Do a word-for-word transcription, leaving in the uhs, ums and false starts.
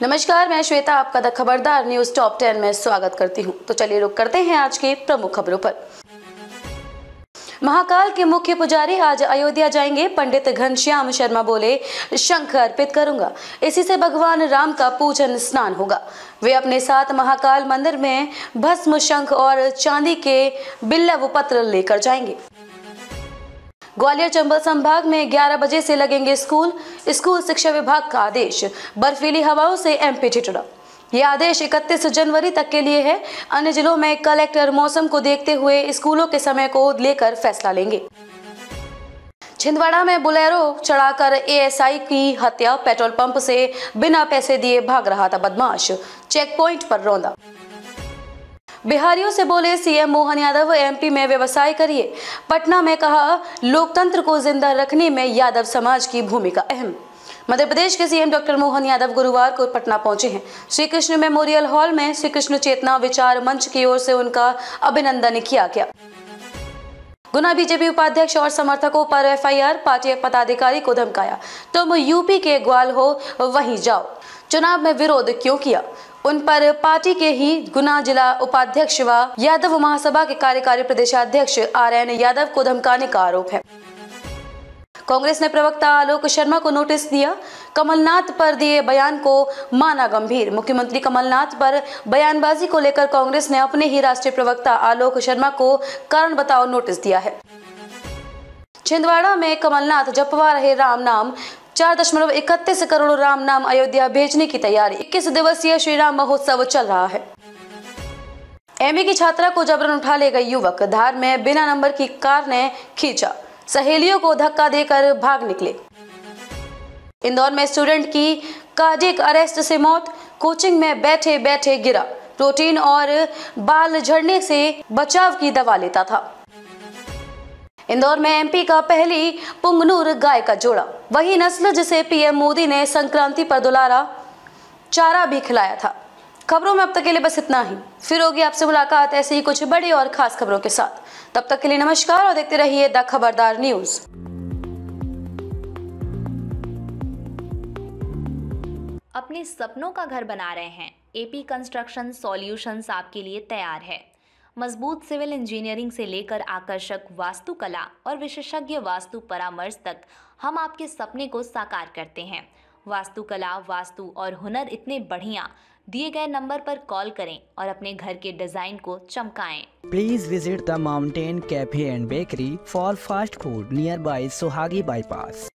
नमस्कार, मैं श्वेता आपका द खबरदार न्यूज टॉप टेन में स्वागत करती हूं। तो चलिए रुक करते हैं आज की प्रमुख खबरों पर। महाकाल के मुख्य पुजारी आज अयोध्या जाएंगे। पंडित घनश्याम शर्मा बोले, शंख अर्पित करूंगा, इसी से भगवान राम का पूजन स्नान होगा। वे अपने साथ महाकाल मंदिर में भस्म, शंख और चांदी के बिल्लव पत्र लेकर जाएंगे। ग्वालियर चंबल संभाग में ग्यारह बजे से लगेंगे स्कूल। स्कूल शिक्षा विभाग का आदेश, बर्फीली हवाओं से एमपी ठिठुरा। यह आदेश इकतीस जनवरी तक के लिए है। अन्य जिलों में कलेक्टर मौसम को देखते हुए स्कूलों के समय को लेकर फैसला लेंगे। छिंदवाड़ा में बोलेरो चढ़ाकर एएसआई की हत्या। पेट्रोल पंप से बिना पैसे दिए भाग रहा था बदमाश, चेक पॉइंट पर रौंदा। बिहारियों से बोले सीएम मोहन यादव, एमपी में व्यवसाय करिए। पटना में कहा, लोकतंत्र को जिंदा रखने में यादव समाज की भूमिका अहम। मध्य प्रदेश के सीएम डॉक्टर मोहन यादव गुरुवार को पटना पहुंचे हैं। श्री कृष्ण मेमोरियल हॉल में श्री कृष्ण चेतना विचार मंच की ओर से उनका अभिनंदन किया गया। गुना बीजेपी उपाध्यक्ष और समर्थकों पर एफआईआर। पार्टी पदाधिकारी को धमकाया, तुम यूपी के ग्वाल हो, वहीं जाओ। चुनाव में विरोध क्यों किया? उन पर पार्टी के ही गुना जिला उपाध्यक्ष व यादव महासभा के कार्यकारी प्रदेशाध्यक्ष आर एन यादव को धमकाने का आरोप है। कांग्रेस ने प्रवक्ता आलोक शर्मा को नोटिस दिया। कमलनाथ पर दिए बयान को माना गंभीर। मुख्यमंत्री कमलनाथ पर बयानबाजी को लेकर कांग्रेस ने अपने ही राष्ट्रीय प्रवक्ता आलोक शर्मा को कारण बताओ नोटिस दिया है। छिंदवाड़ा में कमलनाथ जपवा रहे राम नाम। चार दशमलव इकतीस करोड़ राम नाम अयोध्या भेजने की तैयारी। इक्कीस दिवसीय श्री राम महोत्सव चल रहा है। एमए की छात्रा को जबरन उठा ले गई युवक। धार में बिना नंबर की कार ने खींचा, सहेलियों को धक्का देकर भाग निकले। इंदौर में स्टूडेंट की कार्डियक अरेस्ट से मौत। कोचिंग में बैठे बैठे गिरा। प्रोटीन और बाल झड़ने से बचाव की दवा लेता था। इंदौर में एमपी का पहली पुंगनूर गाय का जोड़ा, वही नस्ल जिसे पीएम मोदी ने संक्रांति पर दुलारा चारा भी खिलाया था। खबरों में अब तक के लिए बस इतना ही। फिर होगी आपसे मुलाकात ऐसी ही कुछ बड़ी और खास खबरों के साथ। तब तक के लिए नमस्कार और देखते रहिए द खबरदार न्यूज। अपने सपनों का घर बना रहे हैं? एपी कंस्ट्रक्शन सॉल्यूशंस आपके लिए तैयार है। मजबूत सिविल इंजीनियरिंग से लेकर आकर्षक वास्तुकला और विशेषज्ञ वास्तु परामर्श तक हम आपके सपने को साकार करते हैं। वास्तुकला, वास्तु और हुनर इतने बढ़िया। दिए गए नंबर पर कॉल करें और अपने घर के डिजाइन को चमकाएं। Please visit the mountain cafe and bakery for fast food nearby Suhagi bypass.